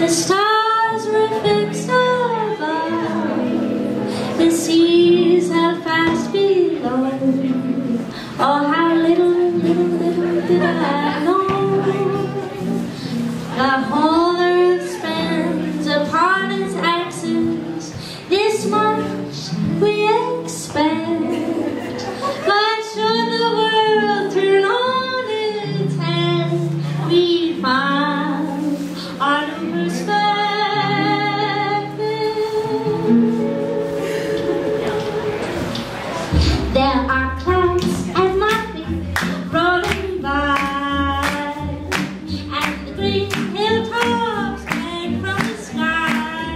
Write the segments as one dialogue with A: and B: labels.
A: The stars were fixed above, the seas held fast below. Oh, how little did I know, the whole earth spins upon its axis. This much we expect, but should the world turn on its head, we find our new perspective. There are clouds at my feet rolling by, and the green hilltops hang from the sky.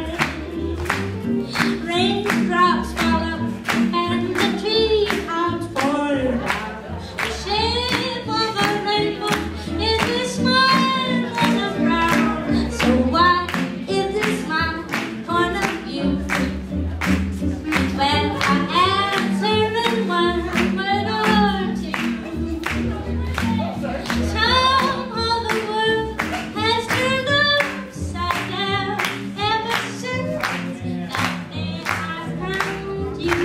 A: Raindrops fall up and the treetops pour down. The shape of a rainbow is a smile and a frown. So why is this my point of view? Well, I answer in one word or two. Somehow the world has turned upside down ever since that day I found you.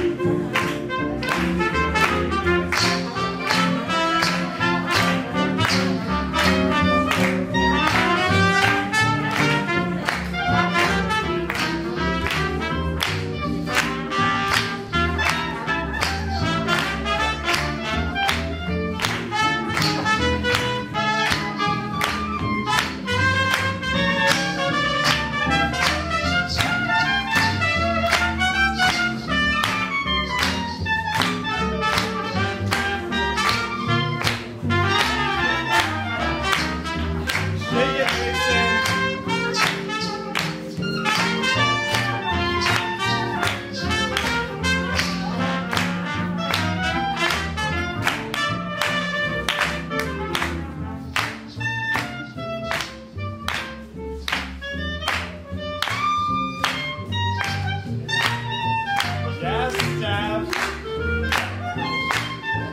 B: Yes, Dad.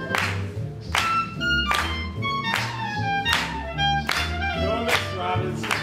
B: Go, Miss Robinson.